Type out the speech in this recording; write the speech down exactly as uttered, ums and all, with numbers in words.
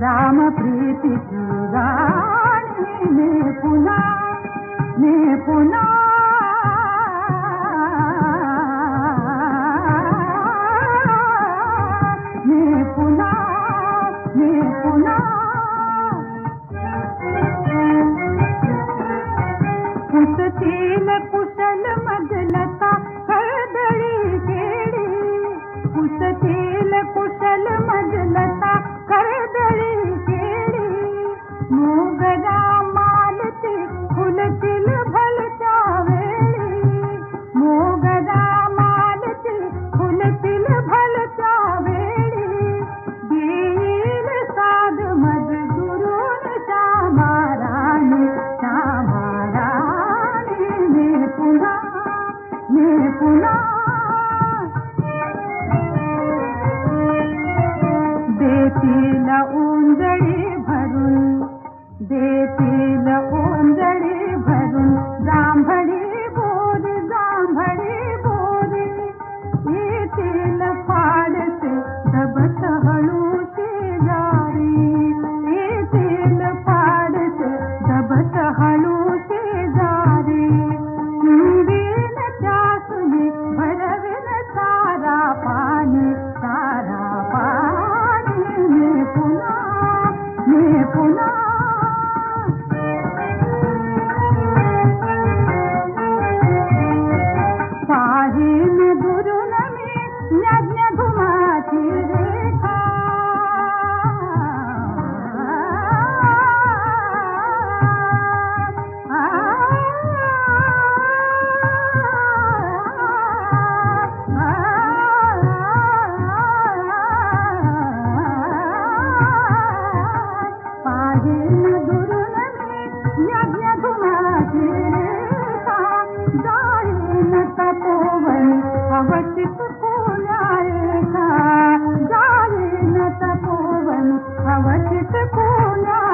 राम प्रीति की रानी ने पुन्हा ने पुन्हा ने पुन्हा ने पुन्हा कुसतील कुशल मजलता करदळी केळी कुसतील कुशल मजलता करदळी केळी मोगरा मालती फुलतील भलत्या वेळी मोगरा मालती फुलतील भलत्या वेळी देईल साध मज गुरून श्यामा राणी श्यामा राणी ने पुन्हा ने पुन्हा देतील ओंजळी भरून देतील ओंजळी भरून जांभळी बोरी जांभळी बोरी येतील फाडसे दबत हळू शेजारी येतील फाडसे दबत हळू शेजारी हिंवीन त्यासुनी भरविन सारा पाणी सारा पाणी ने पुन्हा ने पुन्हा पाहीन दुरून मी यज्ञ धुमाची रेखा पाहीन दुरून मी यज्ञ धुमाची रेखा जाईन तपोवन अवचित कोण्याएका जाईन तपोवन अवचित कोण्या